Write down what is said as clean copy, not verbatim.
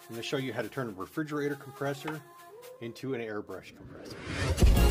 I'm going to show you how to turn a refrigerator compressor into an airbrush compressor.